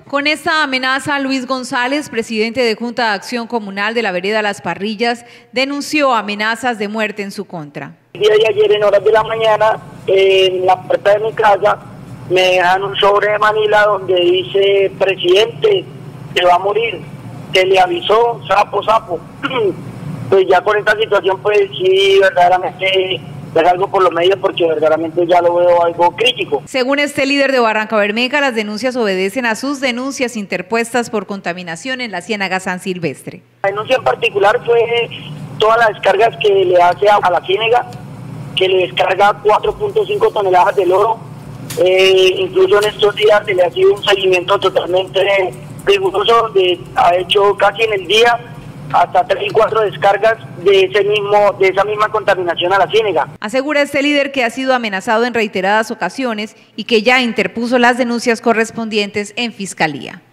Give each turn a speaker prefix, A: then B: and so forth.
A: Con esta amenaza, Luis González, presidente de Junta de Acción Comunal de la Vereda Las Parrillas, denunció amenazas de muerte en su contra.
B: El día de ayer, en horas de la mañana, en la puerta de mi casa, me dejan un sobre de Manila donde dice: presidente, se va a morir, se le avisó, sapo, sapo. Pues ya con esta situación, pues sí, verdaderamente algo por los medios, porque verdaderamente ya lo veo algo crítico.
A: Según este líder de Barrancabermeja, las denuncias obedecen a sus denuncias interpuestas por contaminación en la Ciénaga San Silvestre.
B: La denuncia en particular fue todas las descargas que le hace a la Ciénaga, que le descarga 4.5 toneladas de lodo. Incluso en estos días se le ha sido un seguimiento totalmente riguroso, donde ha hecho casi en el día hasta 3 y 4 descargas de esa misma contaminación a la Ciénaga.
A: Asegura este líder que ha sido amenazado en reiteradas ocasiones y que ya interpuso las denuncias correspondientes en Fiscalía.